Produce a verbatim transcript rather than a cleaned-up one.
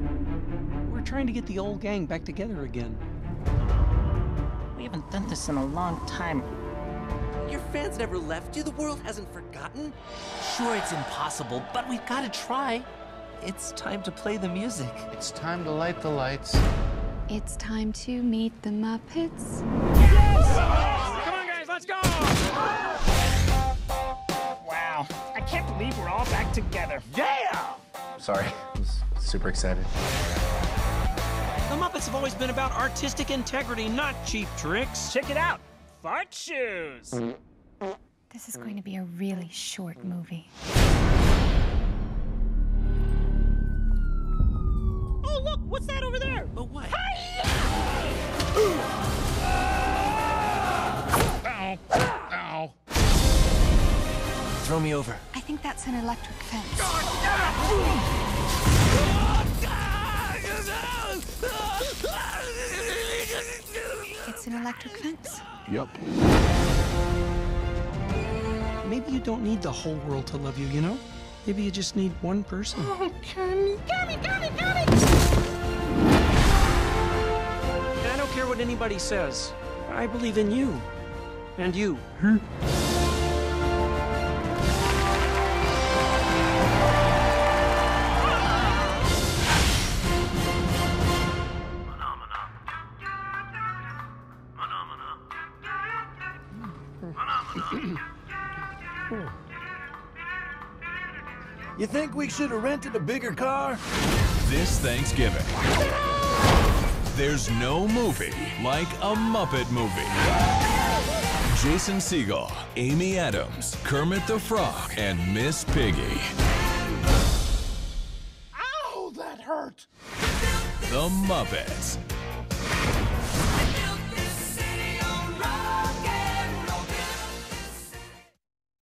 We're trying to get the old gang back together again. We haven't done this in a long time. Your fans never left you. The world hasn't forgotten. Sure, it's impossible, but we've got to try. It's time to play the music. It's time to light the lights. It's time to meet the Muppets. Yes! Come on, guys, let's go! Wow, I can't believe we're all back together. Yeah! Sorry, I was super excited. The Muppets have always been about artistic integrity, not cheap tricks. Check it out, Fart Shoes. This is going to be a really short movie. Oh, look, what's that over there? But what? Ow. Ow. Throw me over. I think that's an electric fence. It's an electric fence. Yep. Maybe you don't need the whole world to love you, you know? Maybe you just need one person. Oh, Connie, Connie, Connie, Connie! And I don't care what anybody says. I believe in you. And you. You think we should have rented a bigger car? This Thanksgiving, there's no movie like a Muppet movie. Jason Segel, Amy Adams, Kermit the Frog, and Miss Piggy. Ow, that hurt! The Muppets.